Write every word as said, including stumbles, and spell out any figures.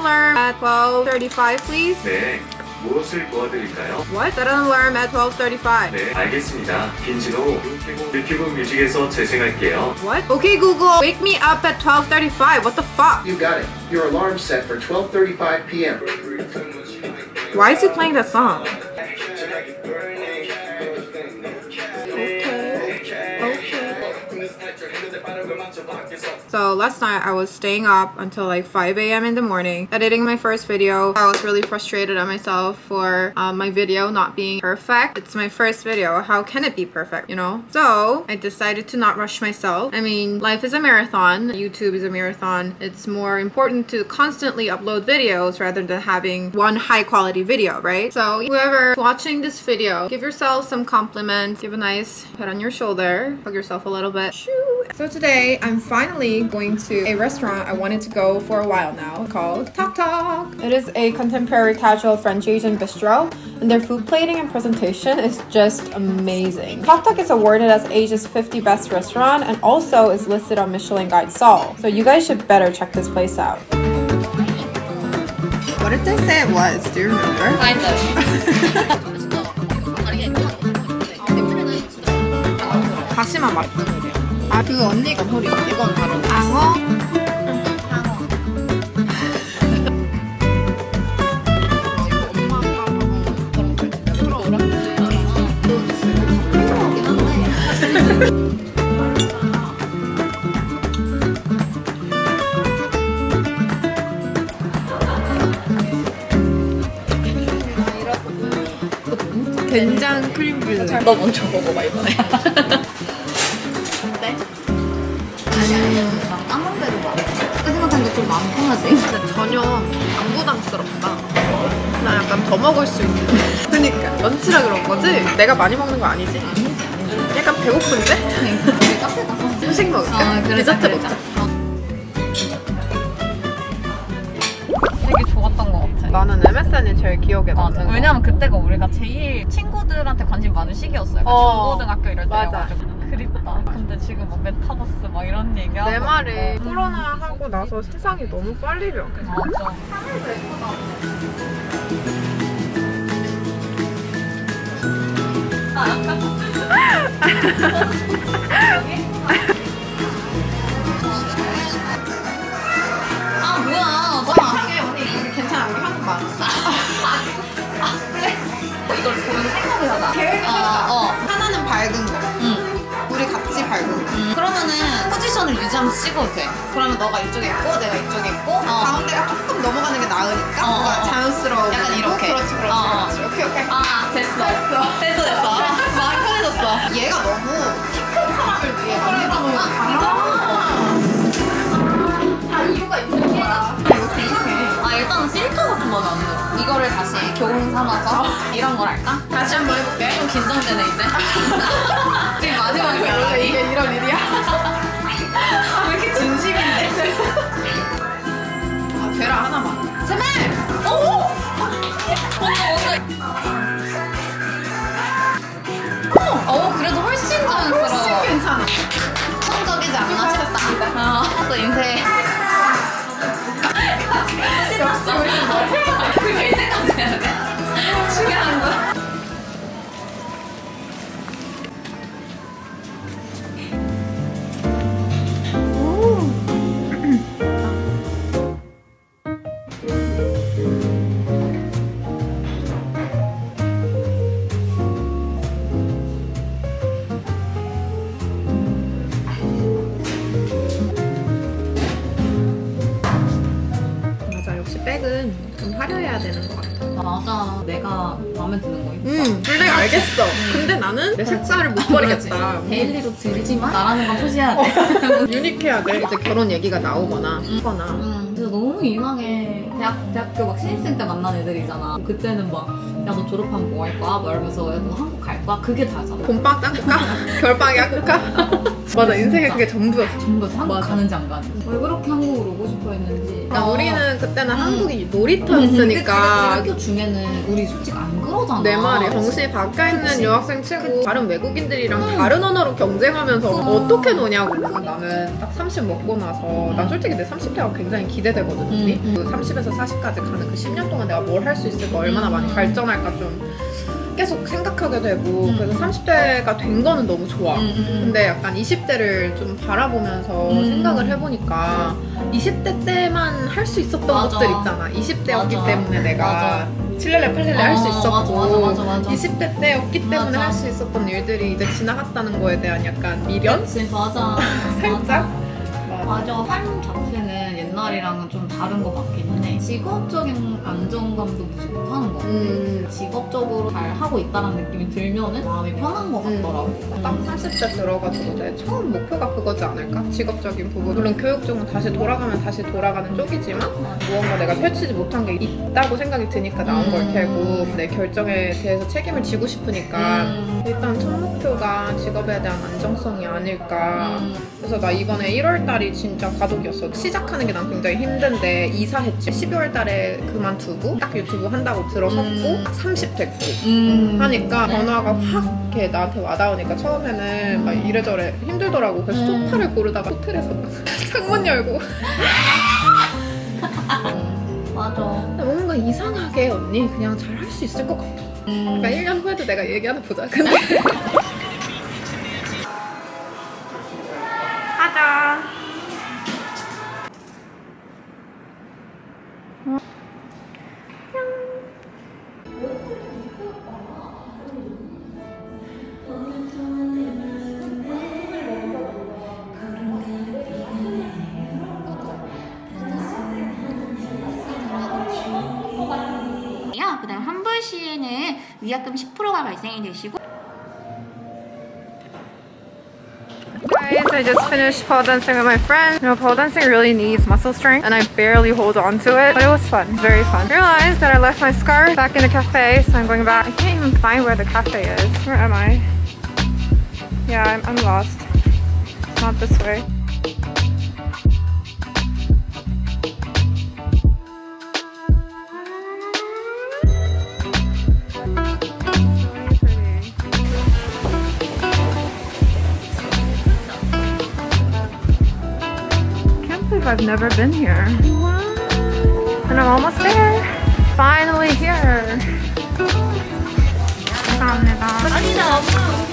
alarm at twelve thirty-five, please? 네. 무엇을 도와드릴까요? What? Set an alarm at twelve thirty-five. 네, 알겠습니다. 김진호, 유튜브 뮤직에서 재생할게요. What? Okay, Google, wake me up at twelve thirty-five. What the fuck? You got it. Your alarm's set for twelve thirty-five p m Why is he playing that song? So last night I was staying up until like five A M in the morning editing my first video. I was really frustrated at myself for um, my video not being perfect. It's my first video. How can it be perfect, you know? So I decided to not rush myself. I mean, life is a marathon. YouTube is a marathon. It's more important to constantly upload videos rather than having one high quality video, right? So whoever watching this video, give yourself some compliments. Give a nice pat on your shoulder. Hug yourself a little bit. Shoo. So today I'm finally going to a restaurant I wanted to go for a while now called Tok Tok. It is a contemporary casual French Asian bistro and their food plating and presentation is just amazing. Tok Tok is awarded as Asia's fifty best restaurant and also is listed on Michelin Guide Seoul. So you guys should better check this place out. What did they say it was? Do you remember? Kind of. 다시마 맛. 아, 그 언니가 소리. 이건 바로 앙어. 된장 크림뷰. 너 먼저 먹어봐 이번에. 어때? 아니 아니 난 까만 대로 봐. 그때 생각한 게 좀 마음 편하지? 근데 전혀 안 부담스럽다. 나 약간 더 먹을 수 있는. 그러니까 런치라 그런 거지? 내가 많이 먹는 거 아니지? 약간 배고픈데? 우리 카페 가서 후식 먹을까? 어, 그러자, 디저트 그러자. 먹자. 되게 좋았던 것 같아. 나는 엠에스엔이 제일 기억에 맞아. 남는 왜냐면 그때가 우리가 제일 친구들한테 관심 많은 시기였어요. 어, 중고등학교 이럴 맞아. 때여가지고. 그립다. 근데 지금 막 메타버스 막 이런 얘기하고. 내 말이 코로나 하고 나서 세상이 너무 빨리 변해. 맞아. 아, 약간. 아, 뭐야. 너 이상해 언니. 우리 괜찮아. 우리 한국 많아. 아, 그래? 이걸 보면서 생각을 하자. 계획을 아, 세우자. 어. 하나는 밝은 거. 응. 우리 같이 밝은 거. 음. 그러면은 포지션을 유지하면서 찍어도 돼. 그러면 너가 이쪽에 있고 내가 이쪽에 있고 어. 가운데가 조금 넘어가는 게 나으니까 어, 뭔가 어. 자연스러워. 약간 이렇게. 그렇지 그렇지 어. 그렇지. 오케이 오케이. 아, 됐어. 됐어. 됐어, 됐어. 마음이 편해졌어. 얘가 너무 키 큰 사람을 위해 만들어놓은 아, 다 아, 이유가 있는 거야. 이거 생각해. 아, 일단은 필터 같은 건 안 돼. 이거를 다시 교훈 삼아서 이런 걸 할까? 다시 한번 해볼게. 좀 긴장되네, 이제. 지금 마지막이야. 원래 이게 이런 일이야? 왜 이렇게 진심인데? 아, 계란 하나만. 제발! 오! 어, 그래도 훨씬 자연스러워. 훨씬 괜찮아. 성적이지 않나 싶다. 어, 또 인쇄. 역시 우리 그거 이제까지 해야 돼? 중요한 거. 백은 좀 화려해야 되는 것 같아. 맞아. 내가 마음에 드는 거 입자. 응, 둘 다 알겠어. 근데 나는 내 색깔을 못 버리겠다. 데일리로 들지만 나라는 건 표시해야 돼. 유니크해야 돼. 이제 결혼 얘기가 나오거나 하거나. 응. 근데 너무 이상해. 대학, 대학교 막 신입생 때 만난 애들이잖아. 그때는 막, 야, 너 졸업하면 뭐 할 거야? 막 이러면서, 야, 너 한국 갈 거야? 그게 다잖아. 봄방 짱 볼까? 겨울방에 한국 가? 맞아, 인생에 그게 전부였어. 전부 한국 가는지 안 가는지. 왜 그렇게 한국으로 오고 싶어 했는지. 그러니까 어. 우리는 그때는 음. 한국이 놀이터였으니까. 그치, 그치. 학교 중에는 우리 솔직히 안 그러잖아. 내 말이 정신이 바뀌어 있는 그치. 유학생 치고 다른 외국인들이랑 음. 다른 언어로 경쟁하면서 음. 어떻게 노냐고. 나는 딱 삼십 먹고 나서 난 솔직히 내 삼십 대가 굉장히 기대되거든. 언니. 음. 그 삼십에서 사십까지 가는 그 십 년 동안 내가 뭘 할 수 있을까, 얼마나 음. 많이 발전할까 좀 계속 생각하게 되고. 음. 그래서 삼십 대가 된 거는 너무 좋아. 음, 음. 근데 약간 이십 대를 좀 바라보면서 음. 생각을 해보니까 이십 대 때만 할 수 있었던 맞아. 것들 있잖아. 이십 대였기 맞아. 때문에 내가 맞아. 칠렐레 팔렐레 할 수 어, 있었고, 맞아, 맞아, 맞아, 맞아. 이십 대 때였기 때문에 맞아. 할 수 있었던 일들이 이제 지나갔다는 거에 대한 약간 미련? 그치, 맞아. 살짝? 맞아. 맞아. 삶 자체는 옛날이랑은 좀 다른 것 같기는 해. 직업적인 안정감도 무시 못하는 것 같아. 음. 직업적으로 잘 하고 있다는 느낌이 들면은 마음이 편한 것 같더라고. 음. 딱 삼십 대 들어가지고 내 처음 목표가 그거지 않을까? 직업적인 부분. 물론 교육 쪽은 다시 돌아가면 다시 돌아가는 쪽이지만 무언가 내가 펼치지 못한 게 있다고 생각이 드니까 나온 음. 걸 테고, 내 결정에 대해서 책임을 지고 싶으니까 음. 일단 첫 목표가 직업에 대한 안정성이 아닐까. 음. 그래서 나 이번에 일월 달이 진짜 과도기였어. 시작하는 게 난 굉장히 힘든데 이사했지. 십이월 달에 그만두고 딱 유튜브 한다고 들어섰고 음. 삼십 됐고 음. 하니까 네. 변화가 확 이렇게 나한테 와닿으니까 처음에는 막 이래저래 힘들더라고. 그래서 음. 소파를 고르다가 호텔에서 창문 열고 맞아. 뭔가 이상하게 언니 그냥 잘 할 수 있을 것 같아. 음. 그러니까 일 년 후에도 내가 얘기 하나 보자. 근데 하자. 그다음 환불 시에는 위약금 십 퍼센트가 발생이 되시고. Guys, I just finished pole dancing with my friend. You know, pole dancing really needs muscle strength and I barely hold on to it, but it was fun, very fun. I realized that I left my scarf back in the cafe, so I'm going back. I can't even find where the cafe is. Where am I? Yeah, I'm, I'm lost. It's not this way. I've never been here. Wow. And I'm almost there. Finally here. 감사합니다. 아니다, 엄마.